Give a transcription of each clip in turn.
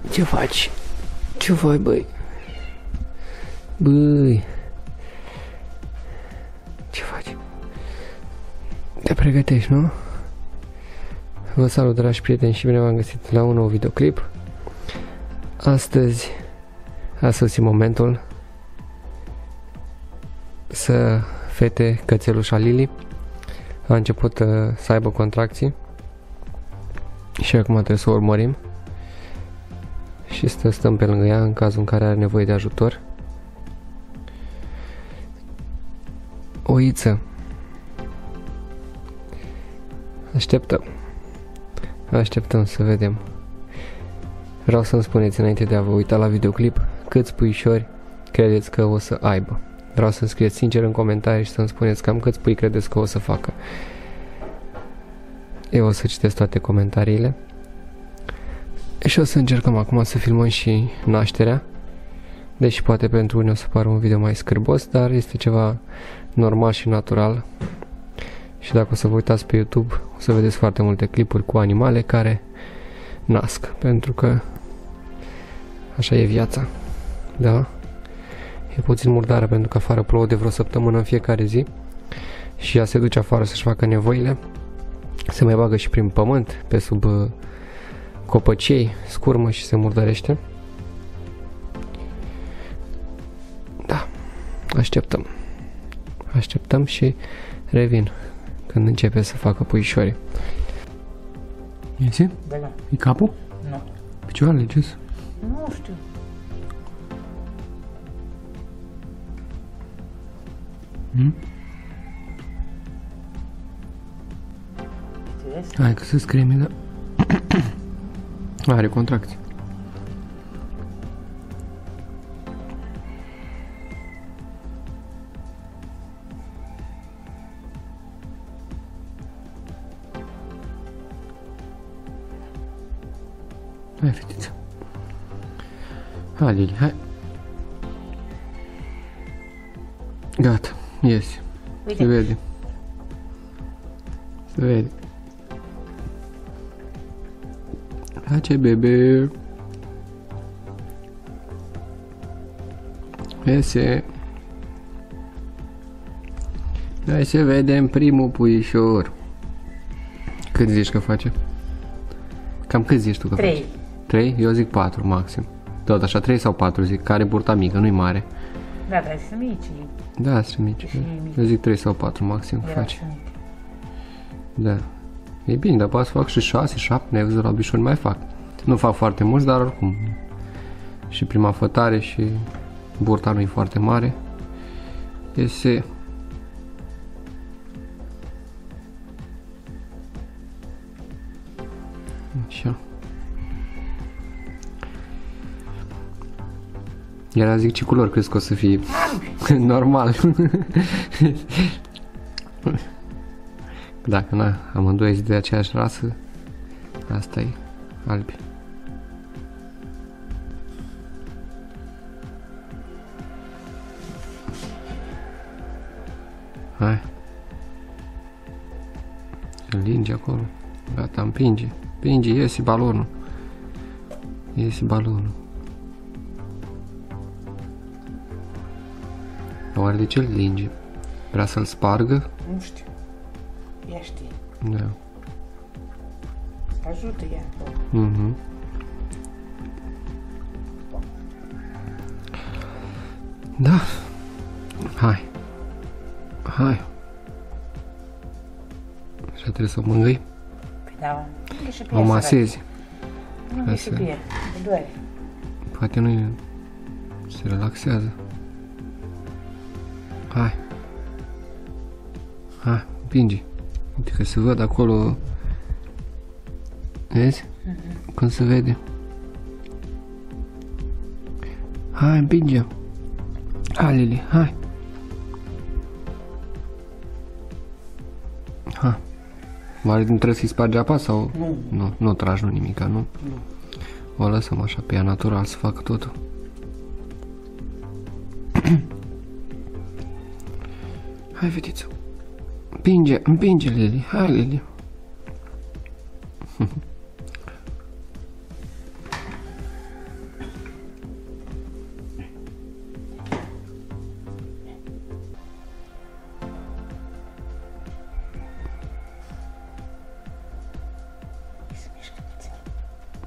Ce faci? Ce faci, băi? Băi! Ce faci? Te pregătești, nu? Vă salut, dragi prieteni, și bine v-am găsit la un nou videoclip. Astăzi a sosit momentul să fete cățelușa Lily a început să aibă contracții și acum trebuie să o urmărim și să stăm pe lângă ea în cazul în care are nevoie de ajutor. Oiță, așteptăm să vedem. Vreau să-mi spuneți înainte de a vă uita la videoclip câți puișori credeți că o să aibă. Vreau să-mi scrieți sincer în comentarii și să-mi spuneți cam câți pui credeți că o să facă. Eu o să citesc toate comentariile și o să încercăm acum să filmăm și nașterea. Deși poate pentru unii o să pară un video mai scârbos, dar este ceva normal și natural. Și dacă o să vă uitați pe YouTube, o să vedeți foarte multe clipuri cu animale care nasc, pentru că așa e viața. Da? E puțin murdară pentru că afară plouă de vreo săptămână în fiecare zi și ea se duce afară să-și facă nevoile. Se mai bagă și prin pământ, pe sub copăcei, scurmă și se murdărește. Da, așteptăm și revin când începe să facă puișorii. Iese? Da. E capul? Nu. Picioarele, ce-s? Nu știu. Hai că se screme, da. Are contracții. Hai, fetiță. Hai, Lili, hai. Gata, iese. Se vede. Se vede. Face bebe. Iese. Hai să vedem primul puișor. Cât zici că face? Cam cât zici tu că 3. face? 3? Eu zic 4 maxim. Tot așa, 3 sau 4 zic, care burta mică, nu-i mare. Da, dar sunt mici. Da, sunt mici. Eu zic 3 sau 4 maxim face. Da. E bine, dar poate să fac și 6, 7, ne-ai văzut la bișori mai fac. Nu fac foarte mulți, dar oricum. Și prima fătare și burta nu e foarte mare. Iese. Așa. Era zic ce culori crezi că o să fie? Normal. Dacă na, amândoi de aceeași rasă, asta e, albi. Hai. Se linge acolo. Gata, împinge. Împinge, iese balonul. Iese balonul. Oare de ce îl linge? Vrea să-l spargă? Nu știu. Ea știe. Da. Ajută ea. Da. Hai. Hai. Așa trebuie să o mângâi. Păi da, și pe O masezi. Nu și pe ea. Doare. Poate nu se relaxează. Hai. Hai, împinge. Uite că se văd acolo. Vezi? Cum se vede. Hai, împinge. Hai, Lili, hai. Hai. Oare nu trebuie să-i spargi apa sau? Nu. Nu tragi, nu nimica, nu? Nu. O lăsăm așa pe ea natural să facă totul. Hai, fetiță. Împinge, Lili. Hai, Lili.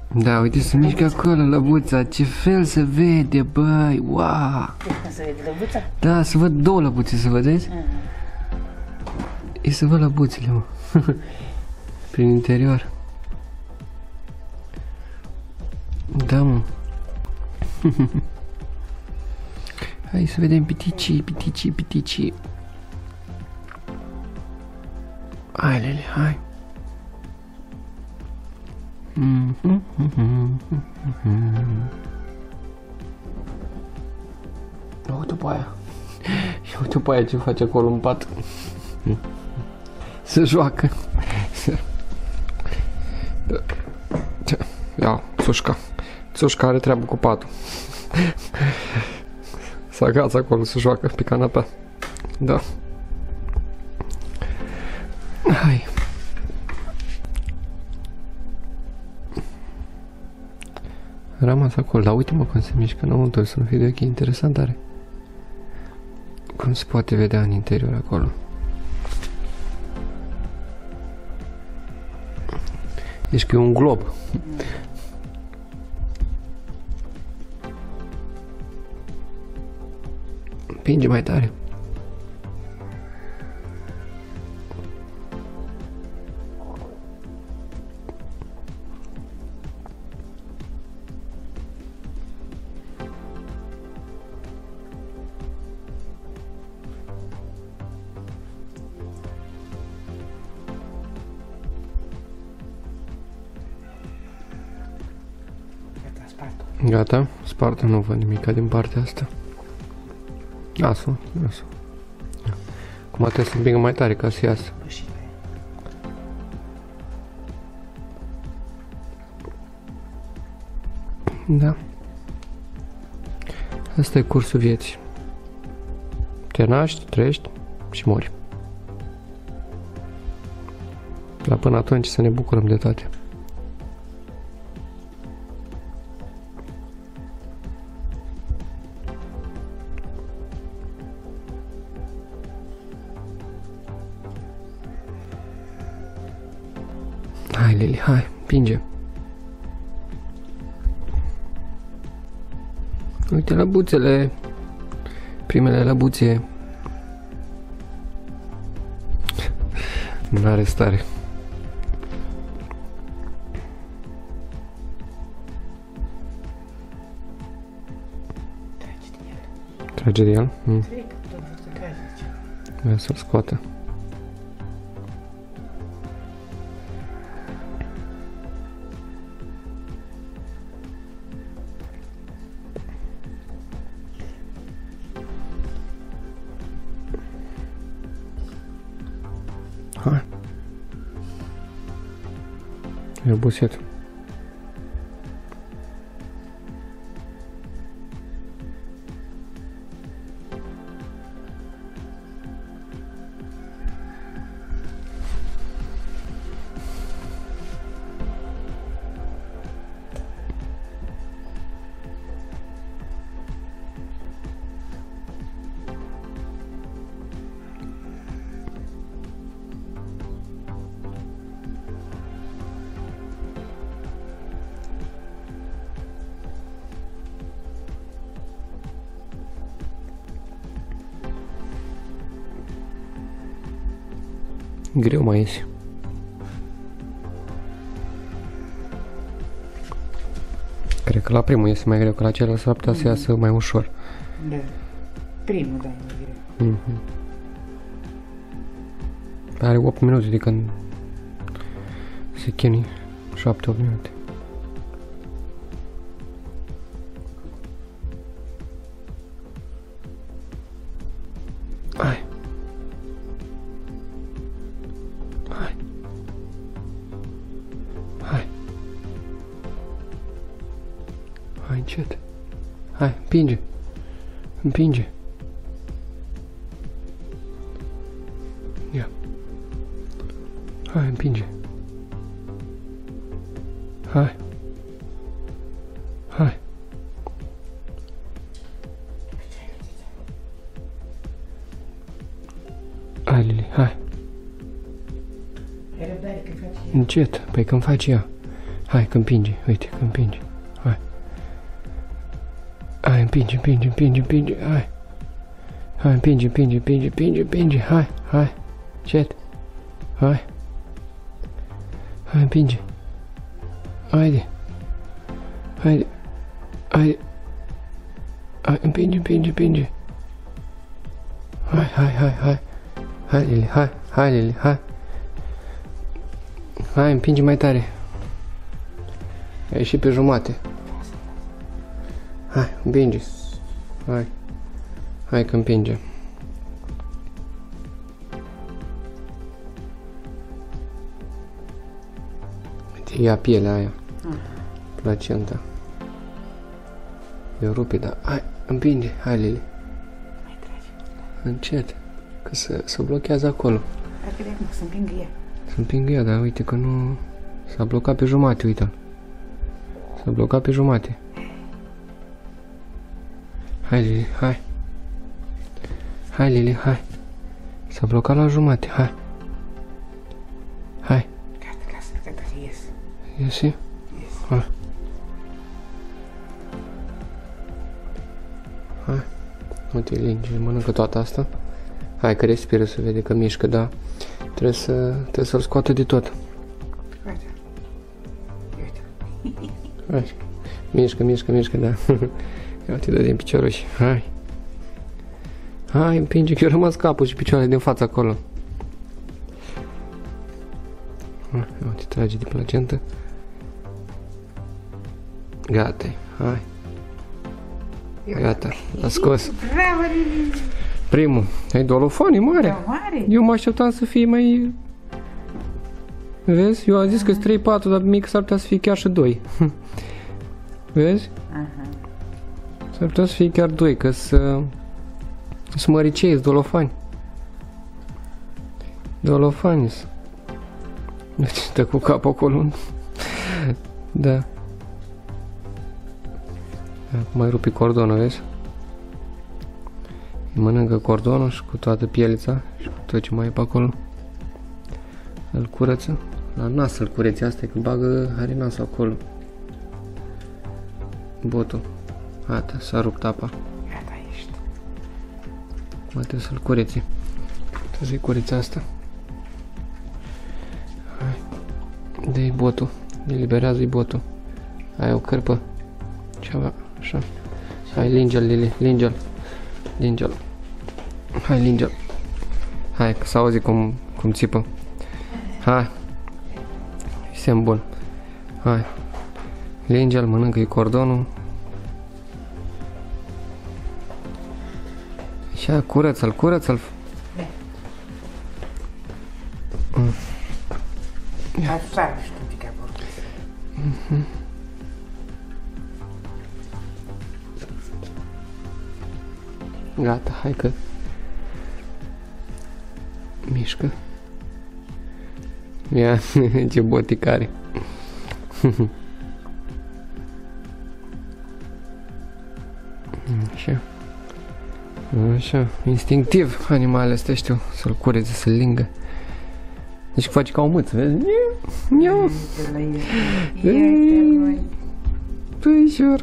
Da, uite, se mișcă acolo lăbuța. Ce fel se vede, băi, wow! Deci când se vede lăbuța? Da, să văd două lăbuțe, să vedeți? E să văd lăbuțele, mă. Prin interior. Da, mă. Hai să vedem piticii, piticii, piticii. Hai, Lele, hai. Uite pe aia. Uite pe aia ce face acolo în pat. Se joacă. Ia, Țușca. Țușca are treabă cu patul. Se agață acolo, se joacă pe canapea. Da. Hai. Rămas acolo, dar uite-mă cum se mișcă înăuntru, să nu fie de ochi, interesant are. Cum se poate vedea în interior acolo. Deci că e un glob. Împinge mai tare. Gata, spartă, nu văd nimica din partea asta. Lasă, lasă. Acum trebuie să împingă mai tare ca să iasă. Da. Asta e cursul vieții. Te naști, trăiești și mori. Dar până atunci să ne bucurăm de toate. Hai, Lili, hai, împinge. Uite lăbuțele. Primele lăbuțe. N-are stare. Trage de el? Vrea să-l scoată. Hai. E obosit. Greu mai iese. Cred că la primul iese mai greu, că la celălalt s-ar putea să iasă mai ușor. Da. Primul, da, e greu. Are 8 minute de când se chinuie. 7-8 minute. Hai. Hai. Hai. Hai încet. Hai, împinge. Împinge. Ia. Hai, împinge. Hai. Hai. Hai, Lili, hai. Ai răbdare când faci ea. Încet, păi când faci ea. Hai, că împinge. Uite, că împinge. Hai. Hai, împinge. Hai. Hai, împinge. Hai. Cet. Hai. Hai, împinge. Haide. Hai, împinge. Hai. Hai, Lili, hai. Hai, împinge mai tare. Ai ieșit pe jumate. Hai, împinge. Hai că împinge. Uite, ia pielea aia. Placenta. Eu rupe, dar hai, împinge. Hai, Lili. Mai trage. Încet. Că se blochează acolo. Dacă de acum să împingă ea. Să împingă ea, dar uite că nu... S-a blocat pe jumate, uite-l. S-a blocat pe jumate. Hai, Lili, hai. Hai, Lili, hai. S-a blocat la jumate, hai. Hai. Gata, lasă, gata, ies. Iesi? Ies. Hai. Hai. Uite, linge, mănâncă toată asta. Hai că respiră, să vede că mișcă, da. Trebuie să-l scoată de tot. Gata. Uite. Hai. Mișcă, da. Ia uite, dă din picioruși. Hai. Hai, împinge, că eu rămas capul și picioarele din fața acolo. Ia uite, trage de placentă. Gata, hai. Gata, l-a scos. Bravo, Lili. Primul. Ai dolofan, e mare. Da, mare. Eu mă așteptam să fie mai... Vezi? Eu am zis că 3-4, dar mic s-ar putea să fie chiar și 2. Vezi? Aha. S-ar putea să fie chiar 2, că să măricei, sunt dolofani. Dolofani. Uite, stă cu capul acolo. Da. Acum mai rupi cordonul, vezi? Îi mănâncă cordonul și cu toată pielița și cu tot ce mai e pe acolo. Îl curăță. La nas îl cureți, asta e că bagă, are nasul acolo. Botul. Gata, s-a rupt apa. Gata, ești. Mai trebuie să-l cureți. Trebuie să-i cureți asta. Hai. Dă-i botul. Eliberează-i botul. Ai o cărpă. Ceva, așa. Hai, linge-l, Lili, linge-l. Linge-l. Hai, linge-l. Hai, că s-auzi cum țipă. Hai. E semn bun. Hai. Linge-l, mănâncă-i cordonul. Așa, curăță-l, curăță-l. Așa, știu de că vorbesc. Gata, hai că mișcă. Ia, ce boticare. Așa. Așa, instinctiv animalele astea știu să-l cureze, să-l lingă. Deci face ca o mâță, vezi? Miau. Puișor.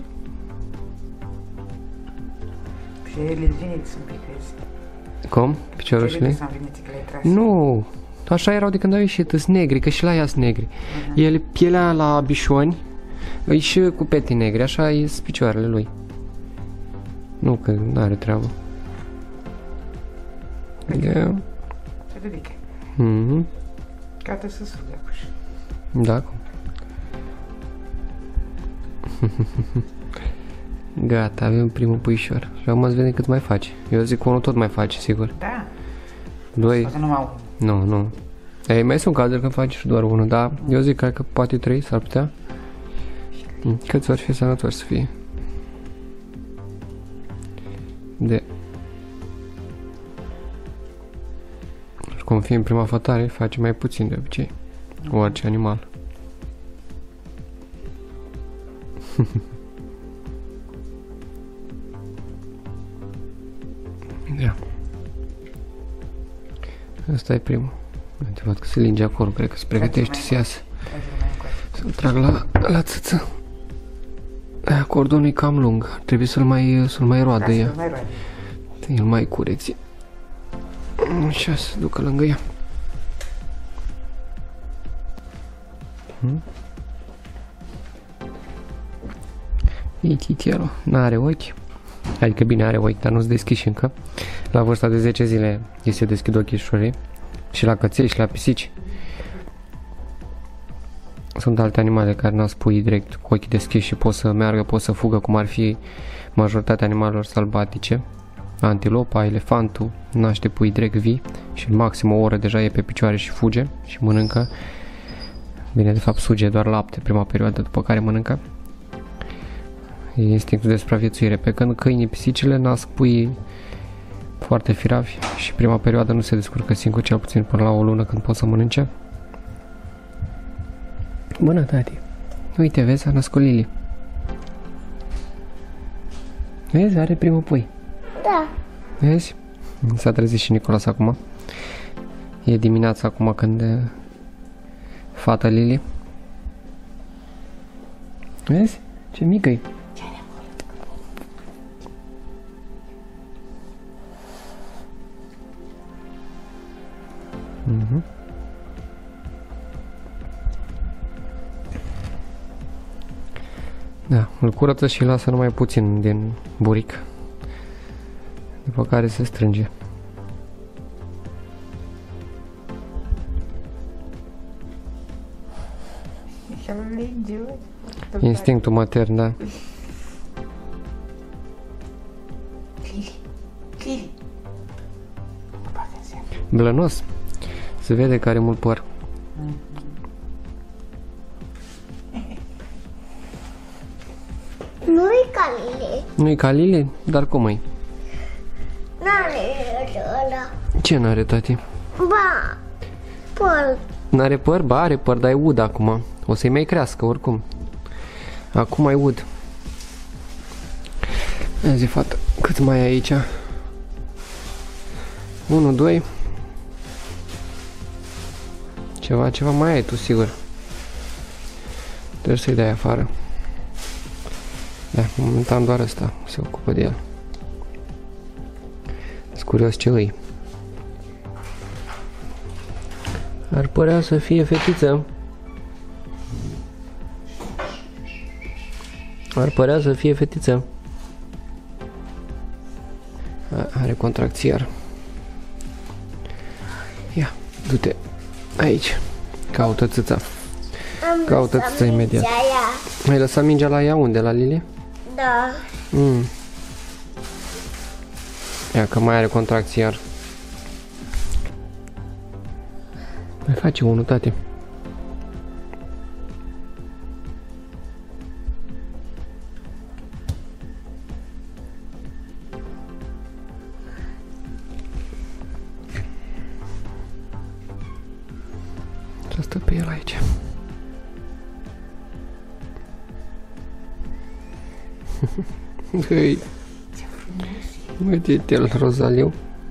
Și ele vine să îmi picrezi. Cum? Piciorușile? S-am venit că le-ai tras. Nu, așa erau de când au ieșit, îs negri, că și la ea sunt negri. El pielea la bișoni, îi și cu peti negri, așa ies picioarele lui. Nu, că n-are treabă. Se ridică. Mhm. Gata să surgă acuși. Da, cum? Gata, avem primul puișor. Și acum îți vede cât mai face. Eu zic că unul tot mai face, sigur. Da. 2. Poate numai unul. Nu. Ei, mai sunt cazuri când faci și doar unul, dar eu zic că poate 3 s-ar putea. Câți ori fi sănătoși să fie. De... Și cum fie în prima fătare, face mai puțin de obicei. Orice animal. Da. Asta e primul. Uite, văd că se linge acolo, cred că se pregătește să iasă. Să Să-l trag la țâță. Aia, cordonul e cam lung. Trebuie să-l mai roadă ea. Mai roade. Îl mai cureți. Așa, să ducă lângă ea. E titielul. N-are ochi. Adică bine, are ochi, dar nu-ți deschiși încă. La vârsta de 10 zile îi se deschid ochișorii. Și la căței și la pisici. Sunt alte animale care n-au pui direct cu ochii deschiși și pot să meargă, pot să fugă, cum ar fi majoritatea animalelor sălbatice. Antilopa, elefantul, naște pui direct vii și în maxim o oră deja e pe picioare și fuge și mănâncă. Bine, de fapt suge doar lapte prima perioadă, după care mănâncă. E instinctul de supraviețuire, pe când câinii, pisicile nasc pui foarte firavi și prima perioadă nu se descurcă singur, cel puțin până la o lună când pot să mănânce. Bună, tati! Uite, vezi, a născut Lili. Vezi, are primul pui. Da. Vezi? S-a trezit și Nicolas acum. E dimineața acum când fata Lili. Vezi? Ce mică-i. Da, îl curăță și lasă numai puțin din buric, după care se strânge. Instinctul matern, da. Lili. Blănos. Se vede că are mult păr. Nu-i ca Lili. Nu-i ca Lili? Dar cum e? N-are ăla. Ce n-are, tati? Ba, păr. N-are păr? Ba, are păr, dar e ud acum. O să-i mai crească, oricum. Acum e ud. Ia zi, fată, cât mai e aici? 1, 2. Ceva mai ai tu, sigur. Trebuie să-i dai afară. Da, momentan doar ăsta se ocupă de el. Sunt curios ce îi. Ar părea să fie fetiță. Ar părea să fie fetiță. Are contracțiar. Ia, du-te aici. Caută țâța. Caută țâța imediat. Ai lăsat mingea la ea unde? La Lili? Da. Ia că mai are contracțiar. Mai face unul, tate. Să stă pe el aici. Hei. Uite-te-l, Rozaliu.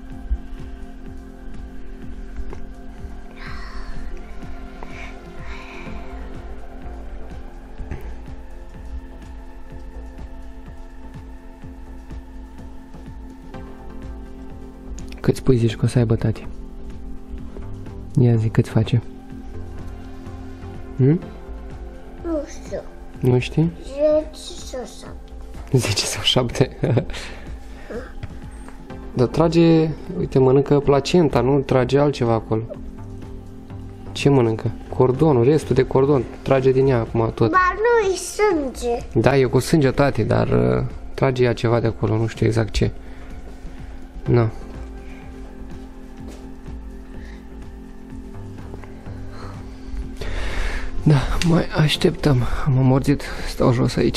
Câți pui zici că o să aibă, tati? Ia zi, câți face? Nu știu. Nu știi? 10 sau 7. 10 sau 7. Dar trage, uite, mănâncă placenta, nu trage altceva acolo. Ce mănâncă? Cordonul, restul de cordon. Trage din ea acum tot. Ba nu-i sânge. Da, e cu sânge, tati, dar trage ea ceva de acolo, nu știu exact ce. Nu. Da, mai așteptăm. Am amorzit, stau jos aici.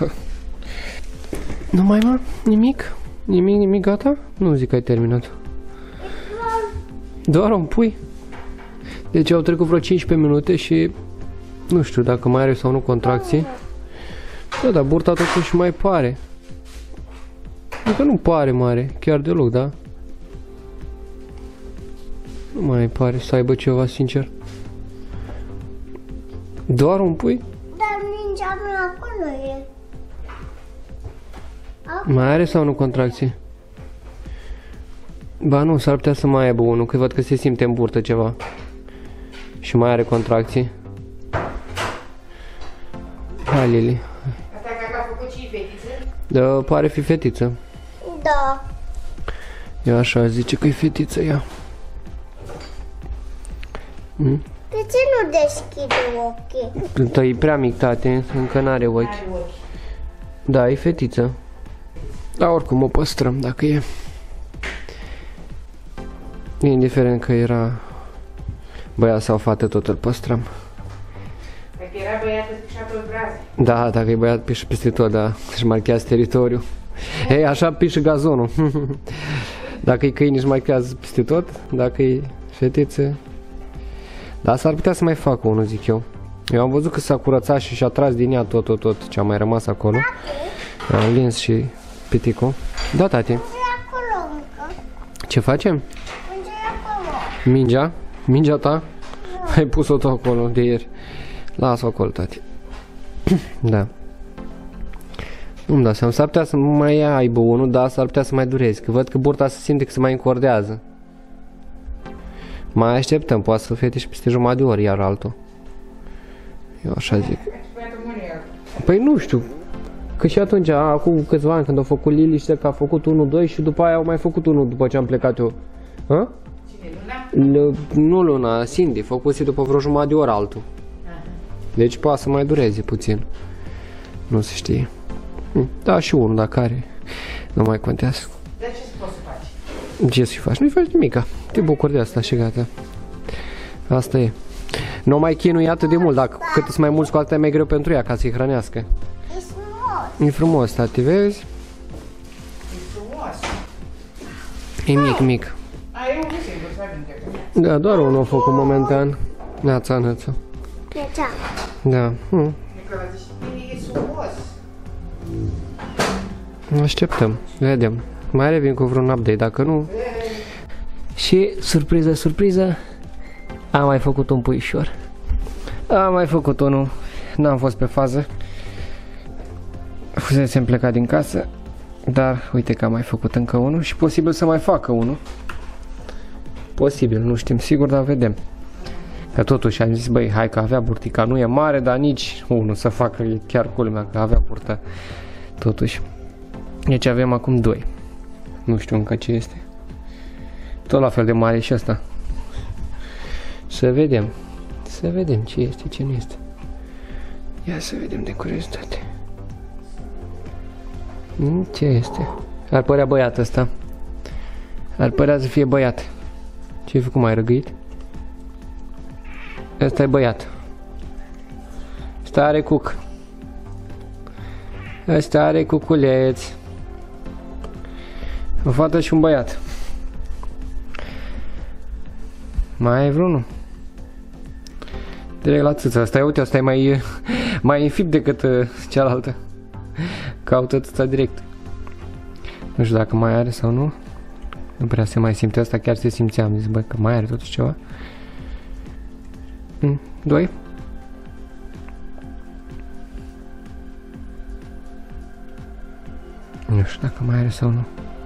Nu mai, mă? Nimic? Nimic, gata? Nu zic că ai terminat. Doar un pui? Deci au trecut vreo 15 minute și nu știu dacă mai are sau nu contracții. Da, dar burta totuși mai pare. Adică nu pare mare, chiar deloc, da? Nu mai pare să aibă ceva, sincer. Doar un pui? Dar mingea mea acolo e. Mai are sau nu contracții? Ba nu, s-ar putea să mai aibă unul, că văd că se simte în burtă ceva. Și mai are contracții. Hai, Lili. Asta cred că a făcut și fetiță? Da, pare fi fetiță. Da. Ea așa zice că e fetiță, ea. De ce nu deschide ochii? E prea mic, tate, încă n-are ochi. Are ochi. Da, e fetiță. Dar oricum o păstrăm dacă e. Indiferent că era băiat sau fată, tot îl păstrăm. Dacă era băiat, îți pișa pe braze. Da, dacă e băiat, pișă peste tot, da, își marchează teritoriul. Ei, așa pișă gazonul. Dacă e câine, își marchează peste tot, dacă e fetiță. Dar s-ar putea să mai facă unul, zic eu. Eu am văzut că s-a curățat și și-a tras din ea tot ce a mai rămas acolo. A lins și piticul. Da, tati. Unde e acolo încă? Ce facem? Unde e acolo? Mingea? Mingea ta? Ai pus-o tu acolo de ieri. Lasă-o acolo, tati. Da. Nu-mi dau seama, s-ar putea să mai aibă unul, dar s-ar putea să mai dureze. Că văd că burta se simte că se mai încordează. Mai așteptăm, poate să fie și peste jumătate de ori iar altul. Eu așa zic. Păi nu știu. Că și atunci, acum câțiva ani, când au făcut Lili, știu că a făcut 1-2 și după aia au mai făcut unul după ce am plecat eu. Ha? Cine, Luna? Nu Luna, Cindy, făcuse după vreo jumătate de oră altul. Deci poate să mai dureze puțin. Nu se știe. Da, și unul dacă are. Nu mai contează. Dar ce poți să faci? Ce să-i faci? Nu-i faci nimica. Te bucuri de asta și gata. Asta e. Nu mai chinui atât de mult, dacă cât sunt mai mulți, cu atât e mai greu pentru ea ca să-i hrănească. E frumos. E frumos, tati, vezi? E frumos. E mic. Ai unul singur, să avem de Da, doar unul a făcut momentan. Neața, neața. E cea. Da. Nicola zice, e frumos. Așteptăm, vedem. Mai revin cu vreun update, dacă nu. Și, surpriză, surpriză, am mai făcut un puișor. Am mai făcut unul, n-am fost pe fază. Fusesem plecat din casă, dar uite că am mai făcut încă unul și posibil să mai facă unul. Posibil, nu știm sigur, dar vedem. Că totuși am zis, băi, hai că avea burtica, nu e mare, dar nici unul să facă, e chiar culmea că avea burtă. Totuși. Deci avem acum 2. Nu știu încă ce este. Tot la fel de mare și ăsta. Să vedem. Să vedem ce este, ce nu este. Ia să vedem de curiozitate. Ce este? Ar părea băiat ăsta. Ar părea să fie băiat. Ce-ai făcut, mai răgăit? Ăsta e băiat. Ăsta are cuc. Ăsta are cuculeț. O fată și un băiat. Mai ai vreunul? Direct la țâța. Asta e, uite, asta e mai înfipt decât cealaltă. Caută țâța direct. Nu știu dacă mai are sau nu. Nu prea se mai simte. Asta chiar se simțea. Am zis, bă, că mai are totuși ceva. 2. Nu știu dacă mai are sau nu.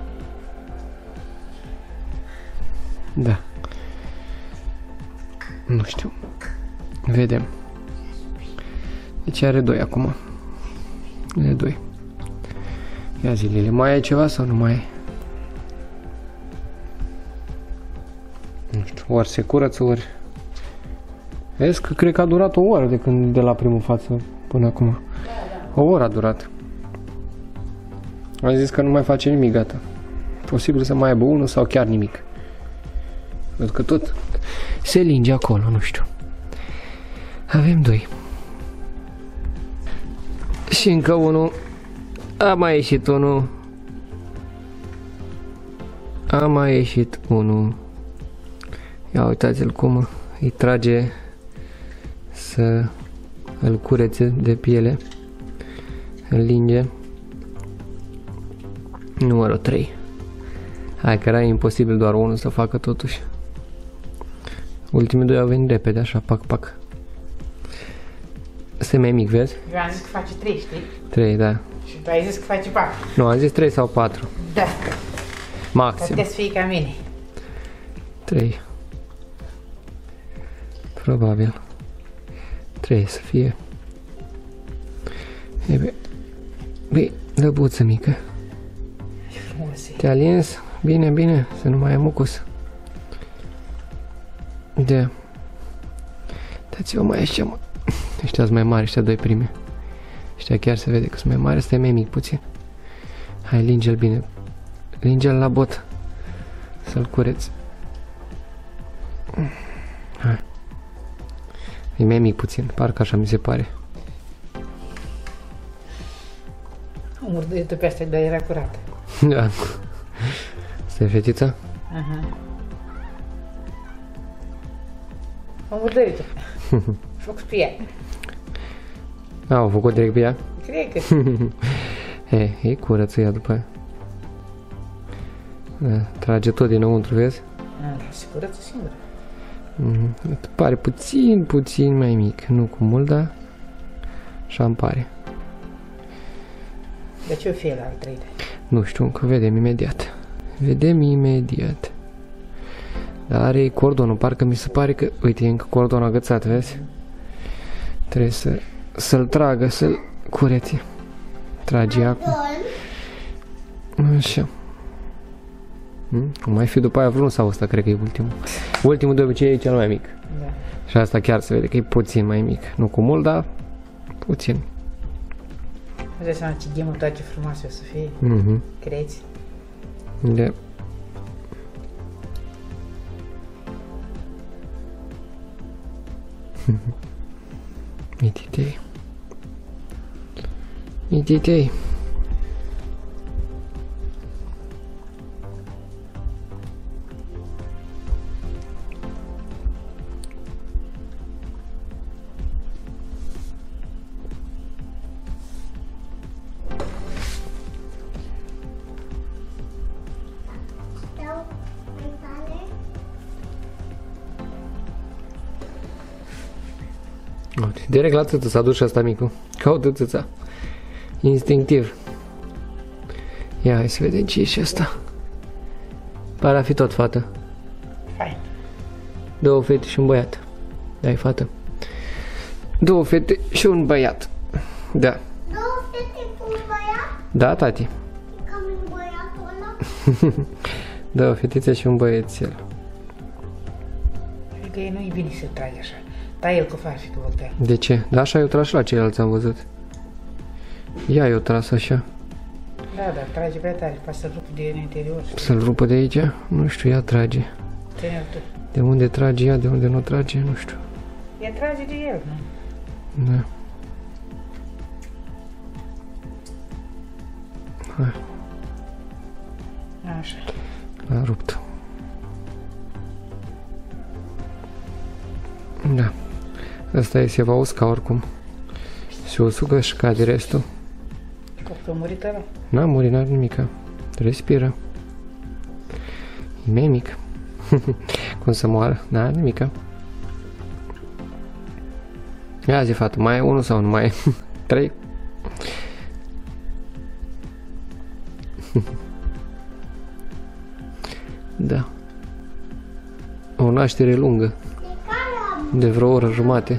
Da. Nu știu. Vedem. Deci are 2 acum. E 2. Ia zilele. Mai ai ceva sau nu mai ai? Nu știu. Ori se curăță, ori... Vezi că cred că a durat o oră de la primul față până acum. O oră a durat. Am zis că nu mai face nimic, gata. Posibil să mai aibă unul sau chiar nimic. Văd că tot se linge acolo, nu știu. Avem 2. Și încă unul. A mai ieșit unul. A mai ieșit unul. Ia uitați-l cum îi trage să îl curețe de piele. Îl linge. Numărul 3. Hai că era imposibil doar unul să facă totuși. Ultimii 2 au venit repede, așa, pac, pac. Ăsta e mai mic, vezi? Eu am zis că face 3, știi? 3, da. Și tu ai zis că face 4. Nu, am zis 3 sau 4. Da. Maxim. Puteți să fie ca mine. 3. Probabil. 3 să fie. E bine, lăbuță mică. Ce frumos e. Te-a lins? Bine, bine, să nu mai ai mucus. Da. Dați-vă mai așa, mă. Ăștia sunt mai mari, ăștia 2 prime. Ăștia chiar se vede că sunt mai mari, ăsta e mai mic puțin. Hai, linge-l bine. Linge-l la bot. Să-l cureți. Hai. E mai mic puțin, parcă așa mi se pare. Am murdărit-o pe asta, dar era curată. Da. Asta e fetița? Aha. Am murdărit-o. Foc pe ea. Au făcut direct pe ea? Cred că. E curăță ea după aia. Da, trage tot dinăuntru, vezi? Se curăță singură. Pare puțin mai mic. Nu cu mult, dar așa îmi pare. De ce o fie la al treilea? Nu știu încă, vedem imediat. Vedem imediat. Dar are cordonul, parcă mi se pare că... Uite, e încă cordonul agățat, vezi? Trebuie să-l tragă, să-l curețe. Trage acum. Așa. Mai fi după aia vreun sau ăsta, cred că e ultimul. Ultimul de obicei e cel mai mic. Da. Și asta chiar se vede că e puțin mai mic. Nu cu mult, dar puțin. Îți dai seama ce ghemătoare frumoase o să fie? Crezi? Da. Mititei. Mititei. Direct la țâță s-a dus și asta micul. Caută țâța. Instinctiv. Ia, hai să vedem ce e și asta. Pare a fi tot fată. Fain. 2 fete și un băiat. Da-i fată. 2 fete și un băiat. Da. 2 fete cu un băiat? Da, tati. Cam un băiatul ăla? 2 fetițe și un băiețel. Cred că nu e bine să tragi așa. Tai el cu faci și tu voltea. De ce? Da, așa eu tras și la ceilalți am văzut. Ia eu tras așa. Da, dar trage prea tare, poate să-l rupă de în interior. Să-l rupă de aici? Nu știu, ea trage. Ține-l tu. De unde trage ea, de unde nu trage, nu știu. Ea trage de el, nu? Da. Hai, Așa. l-a rupt. Da. Asta e, se va usca oricum. Se usucă și cade restul. Copilul a murit ăla? N-a murit, n-are nimica. Respiră. E mai mic. Cum să moară? N-are nimica. Ia zi, fată, mai e 1 sau nu mai e? 3? Da. O naștere lungă. De vreo oră jumate.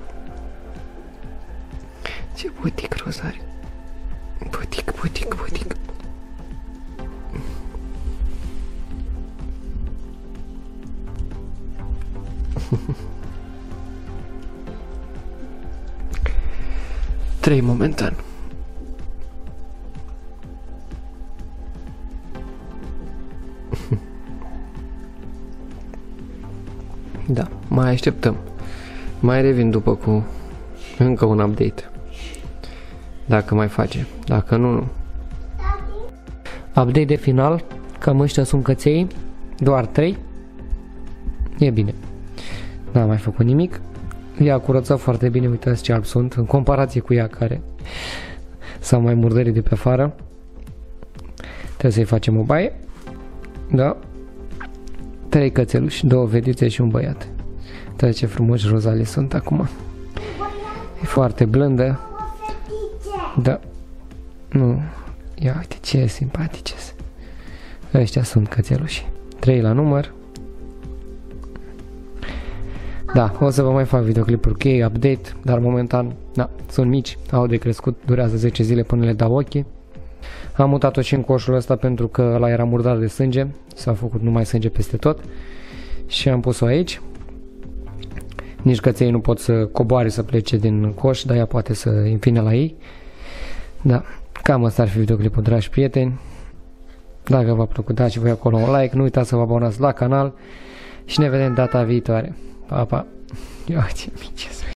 Ce butic roz are. Butic. 3 momentan. Da, mai așteptăm. Mai revin după cu încă un update. Dacă mai face. Dacă nu, nu. Update de final. Cam ăștia sunt căței. Doar 3. E bine. N-am mai făcut nimic. Ea a curățat foarte bine. Uitați ce alb sunt. În comparație cu ea care s-a mai murdărit de pe afară. Trebuie să-i facem o baie. Da. 3 cățeluși, 2 fetițe și un băiat. Uitați ce frumoși rozale sunt acum. E foarte blândă. O fetice. Da. Nu. Ia uite ce simpatice sunt. Ăștia sunt cățelușii. 3 la număr. Da, o să vă mai fac videoclipuri cu ei, update, dar momentan, da, sunt mici, au de crescut, durează 10 zile până le dau ochii. Am mutat-o și în coșul ăsta pentru că ăla era murdar de sânge, s-a făcut numai sânge peste tot și am pus-o aici. Nici căței nu pot să coboare să plece din coș, dar ea poate să înfine la ei. Da, cam asta ar fi videoclipul, dragi prieteni. Dacă v-a plăcut, dați voi acolo un like, nu uitați să vă abonați la canal și ne vedem data viitoare. Pa, pa! Ia ce mici sunt.